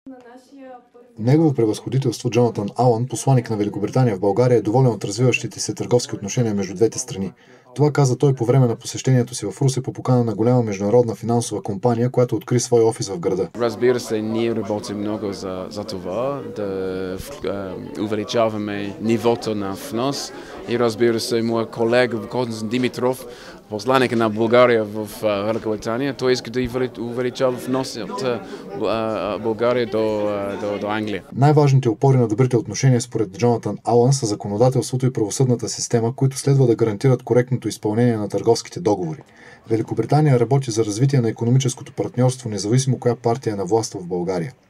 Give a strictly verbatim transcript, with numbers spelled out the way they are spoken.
Негово превъзходителство Джонатан Алън, посланик на Великобритания в България, е доволен от развиващите се търговски отношения между двете страни. Това каза той по време на посещението си в Русе по покана на голяма международна финансова компания, която откри свой офис в града. Разбира се, ние работим много за, за това, да е, увеличаваме нивото на внос и разбира се, моят колега Константин Димитров, посланик на България в Великобритания, той иска да увеличава вноса от България до, до, до Англия. Най-важните опори на добрите отношения според Джонатан Алън са законодателството и правосъдната система, които следва да гарантират коректното изпълнение на търговските договори. Великобритания работи за развитие на икономическото партньорство, независимо коя партия е на власт в България.